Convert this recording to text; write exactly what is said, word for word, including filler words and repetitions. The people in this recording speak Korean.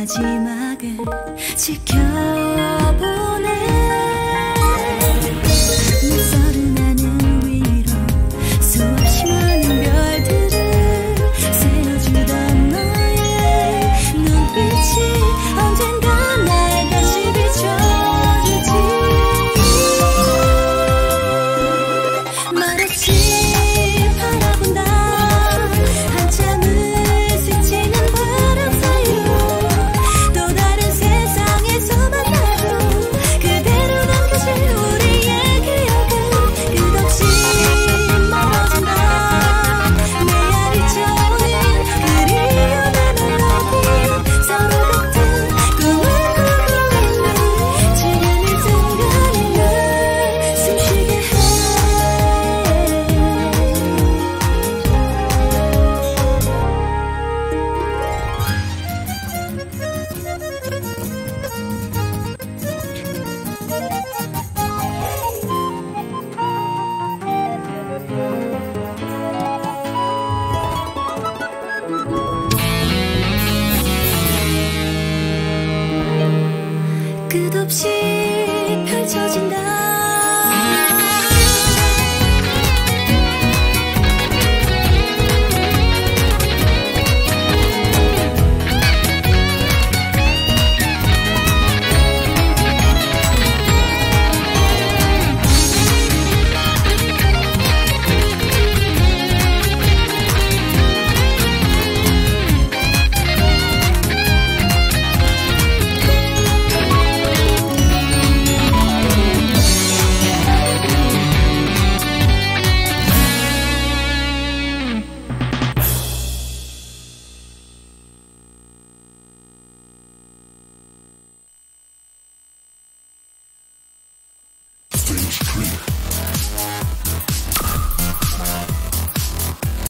마지막을 지켜보네. 낯설은 하늘 위로 수없이 많은 별들을 세워주던 너의 눈빛이 언젠가 날 다시 비춰주지. 말없이 바라본다. 한참을 스치는 바람 사이로 또 다른 세상에서 만나도 그대로 남겨질 우리의 기억은 끝없이 멀어진다. 내 안이 채워진 그리움의 멜로디 서로 같은 꿈을 꾸고 있는 지금 이 순간이 날 숨쉬게 해. 끝없이